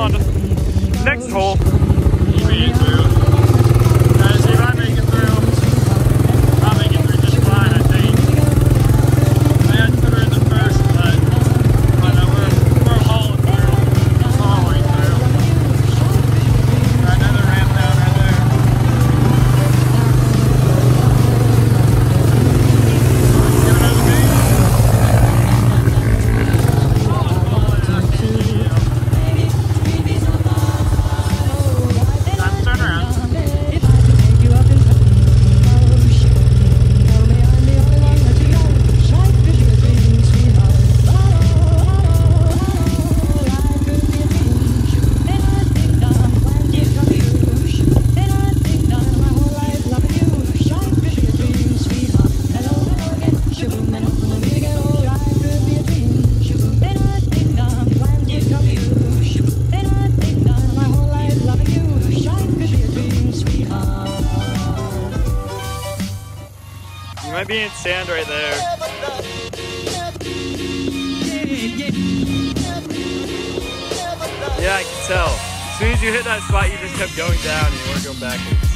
on to the next hole. You made it through. See if I make it through. I'll make it through just fine, I think. I had through the first, but we're hauling through. Hauling through. Got another ramp down right there. Give another beat. Time to turn around. You might be in sand right there. Yeah, I can tell. As soon as you hit that spot, you just kept going down and you weren't going backwards.